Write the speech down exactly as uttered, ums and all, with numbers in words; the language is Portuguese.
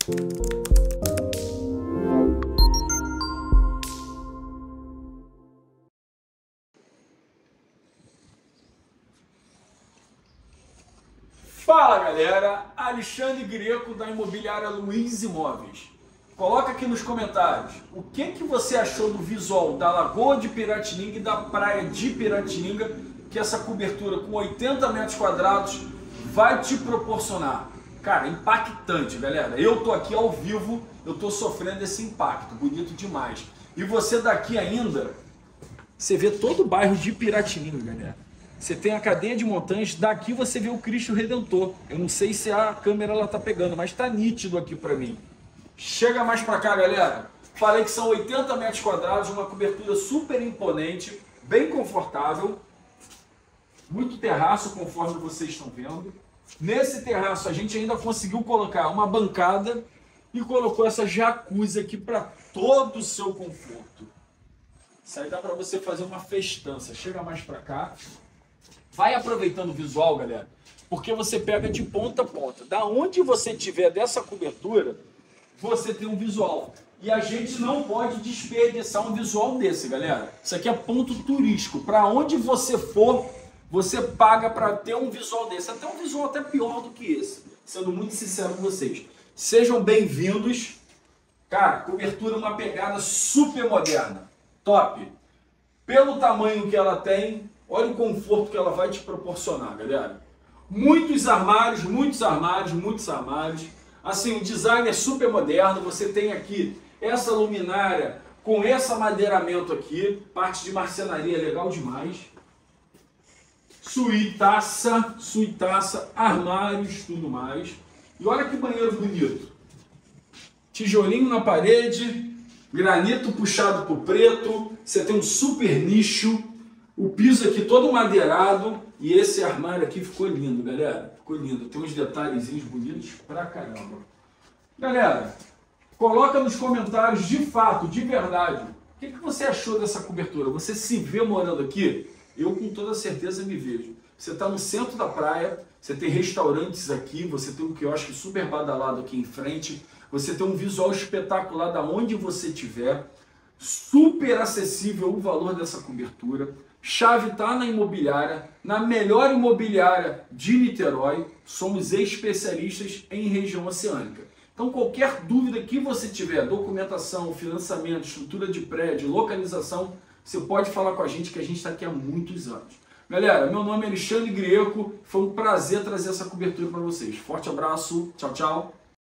Fala galera, Alexandre Greco da Imobiliária Luiz Imóveis. Coloca aqui nos comentários o que, que você achou do visual da Lagoa de Piratininga e da Praia de Piratininga que essa cobertura com oitenta metros quadrados vai te proporcionar. Cara, impactante, galera. Eu tô aqui ao vivo, eu tô sofrendo esse impacto, bonito demais. E você daqui ainda, você vê todo o bairro de Piratininga, galera. Você tem a cadeia de montanhas, daqui você vê o Cristo Redentor. Eu não sei se a câmera ela tá pegando, mas tá nítido aqui para mim. Chega mais para cá, galera. Falei que são oitenta metros quadrados, uma cobertura super imponente, bem confortável. Muito terraço, conforme vocês estão vendo. Nesse terraço a gente ainda conseguiu colocar uma bancada e colocou essa jacuzzi aqui para todo o seu conforto. Isso aí dá para você fazer uma festança. Chega mais para cá. Vai aproveitando o visual, galera, porque você pega de ponta a ponta. Da onde você tiver dessa cobertura, você tem um visual. E a gente não pode desperdiçar um visual desse, galera. Isso aqui é ponto turístico. Para onde você for, você paga para ter um visual desse. Até um visual até pior do que esse. Sendo muito sincero com vocês. Sejam bem-vindos. Cara, cobertura uma pegada super moderna. Top. Pelo tamanho que ela tem, olha o conforto que ela vai te proporcionar, galera. Muitos armários, muitos armários, muitos armários. Assim, o design é super moderno. Você tem aqui essa luminária com esse amadeiramento aqui. Parte de marcenaria legal demais. Suítaça, suítaça, armários, tudo mais. E olha que banheiro bonito. Tijolinho na parede, granito puxado pro preto. Você tem um super nicho. O piso aqui todo madeirado e esse armário aqui ficou lindo, galera. Ficou lindo. Tem uns detalhezinhos bonitos pra caramba. Galera, coloca nos comentários de fato, de verdade, o que, que você achou dessa cobertura? Você se vê morando aqui? Eu com toda certeza me vejo. Você está no centro da praia, você tem restaurantes aqui, você tem um quiosque super badalado aqui em frente, você tem um visual espetacular da onde você estiver, super acessível o valor dessa cobertura. Chave está na imobiliária, na melhor imobiliária de Niterói. Somos especialistas em região oceânica. Então qualquer dúvida que você tiver, documentação, financiamento, estrutura de prédio, localização, você pode falar com a gente que a gente está aqui há muitos anos. Galera, meu nome é Alexandre Greco, foi um prazer trazer essa cobertura para vocês. Forte abraço, tchau, tchau.